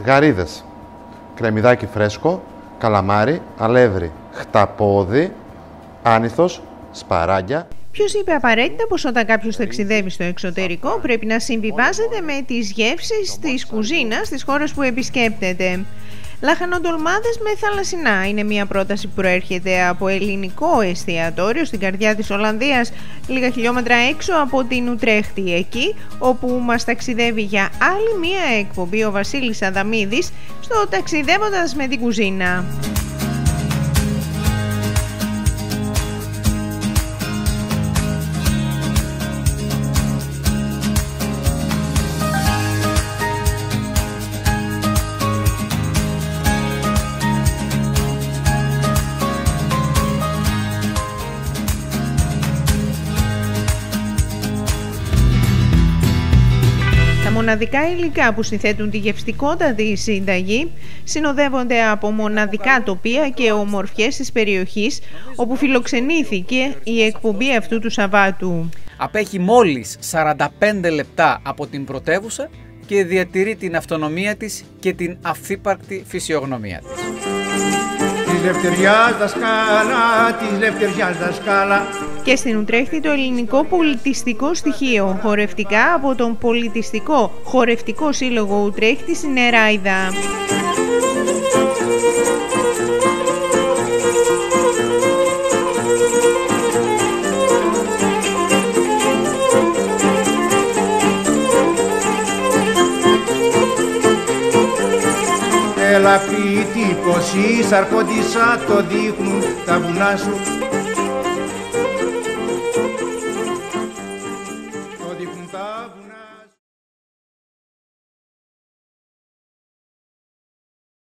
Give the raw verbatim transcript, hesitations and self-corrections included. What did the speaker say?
γαρίδες, κρεμμυδάκι φρέσκο, καλαμάρι, αλεύρι, χταπόδι, άνηθος, σπαράγγια. Ποιος είπε απαραίτητα πως όταν κάποιος ταξιδεύει στο εξωτερικό πρέπει να συμβιβάζεται με τις γεύσεις της κουζίνας της χώρας που επισκέπτεται. Λαχανοντολμάδες με θαλασσινά είναι μια πρόταση που προέρχεται από ελληνικό εστιατόριο στην καρδιά της Ολλανδίας, λίγα χιλιόμετρα έξω από την Ουτρέχτη, εκεί όπου μας ταξιδεύει για άλλη μια εκπομπή ο Βασίλης Αδαμίδης στο «Ταξιδεύοντας με την κουζίνα». Τα μοναδικά υλικά που συνθέτουν τη γευστικότατη συνταγή συνοδεύονται από μοναδικά τοπία και ομορφιές της περιοχής όπου φιλοξενήθηκε η εκπομπή αυτού του Σαββάτου. Απέχει μόλις σαράντα πέντε λεπτά από την πρωτεύουσα και διατηρεί την αυτονομία της και την αυθύπαρκτη φυσιογνωμία της. Της Λευτεριάς δασκάλα, της Λευτεριάς δασκάλα. Και στην Ουτρέχτη το ελληνικό πολιτιστικό στοιχείο, χορευτικά από τον Πολιτιστικό Χορευτικό Σύλλογο Ουτρέχτη στην Νεράιδα. Έλα ποιητή πως η σαρκόντισσα το δείχνουν τα βουνά σου.